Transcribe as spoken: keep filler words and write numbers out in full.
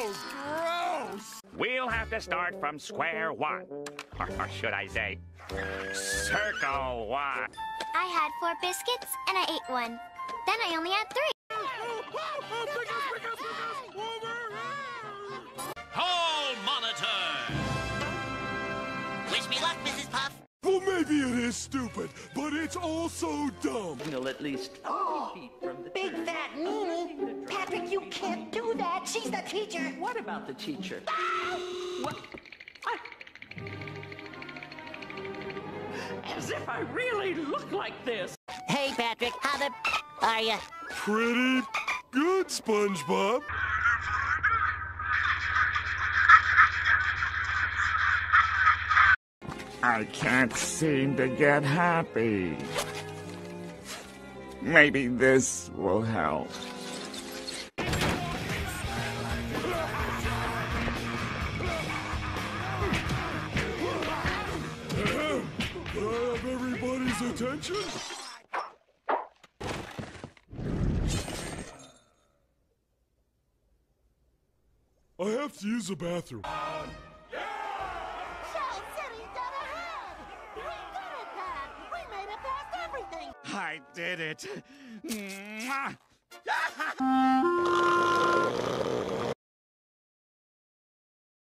gross! We'll have to start from square one. Or, or should I say, circle one. I had four biscuits and I ate one. Then I only had three. Hall monitor! Wish me luck, Missus Puff. Well, maybe it is stupid, but it's also dumb. Signal at least Oh, fifty feet from the big fat meanie. Patrick, you can't do that. She's the teacher. What about the teacher? What? I... As if I really look like this. Hey, Patrick, how the are ya? Pretty good, Spongebob. I can't seem to get happy. Maybe this will help. Can I have everybody's attention? I have to use the bathroom. I did it. Mwah.